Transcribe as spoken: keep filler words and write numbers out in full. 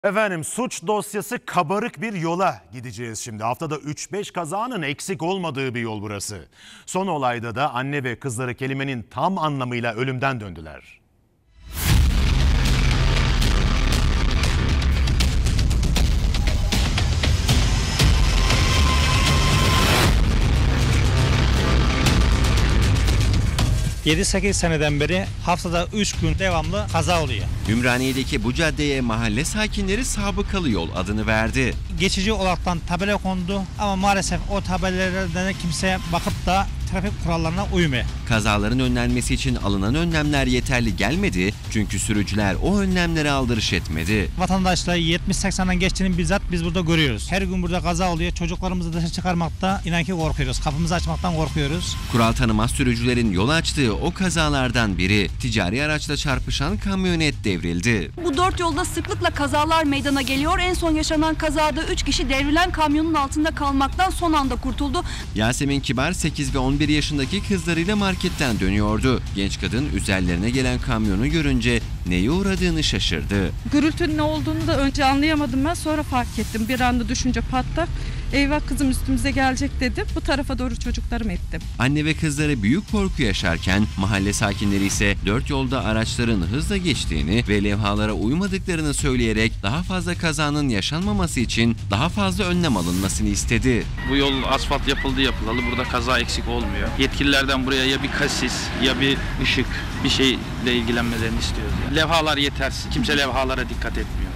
Efendim, suç dosyası kabarık bir yola gideceğiz şimdi. Haftada üç beş kazanın eksik olmadığı bir yol burası. Son olayda da anne ve kızları kelimenin tam anlamıyla ölümden döndüler. yedi sekiz seneden beri haftada üç gün devamlı kaza oluyor. Ümraniye'deki bu caddeye mahalle sakinleri sabıkalı yol adını verdi. Geçici olaraktan tabela kondu ama maalesef o tabelalardan kimseye bakıp da trafik kurallarına uymuyor. Kazaların önlenmesi için alınan önlemler yeterli gelmedi çünkü sürücüler o önlemlere aldırış etmedi. Vatandaşlar yetmiş seksen'den geçtiğini bizzat biz burada görüyoruz. Her gün burada kaza oluyor. Çocuklarımızı dışarı çıkarmakta inan ki korkuyoruz. Kapımızı açmaktan korkuyoruz. Kural tanımaz sürücülerin yol açtığı o kazalardan biri ticari araçla çarpışan kamyonet devrildi. Bu dört yolda sıklıkla kazalar meydana geliyor. En son yaşanan kazada üç kişi devrilen kamyonun altında kalmaktan son anda kurtuldu. Yasemin Kibar sekiz ve on bir yaşındaki kızlarıyla marketten dönüyordu. Genç kadın üzerlerine gelen kamyonu görünce neye uğradığını şaşırdı. Gürültünün ne olduğunu da önce anlayamadım ben, sonra fark ettim. Bir anda düşünce patlak. Eyvah kızım üstümüze gelecek dedim. Bu tarafa doğru çocuklarımı ettim. Anne ve kızları büyük korku yaşarken mahalle sakinleri ise dört yolda araçların hızla geçtiğini ve levhalara uymadıklarını söyleyerek daha fazla kazanın yaşanmaması için daha fazla önlem alınmasını istedi. Bu yol asfalt yapıldı yapılalı burada kaza eksik olmuyor. Yetkililerden buraya ya bir kasis ya bir ışık bir şeyle ilgilenmelerini istiyoruz. Yani. Levhalar yetersiz. Kimse levhalara dikkat etmiyor.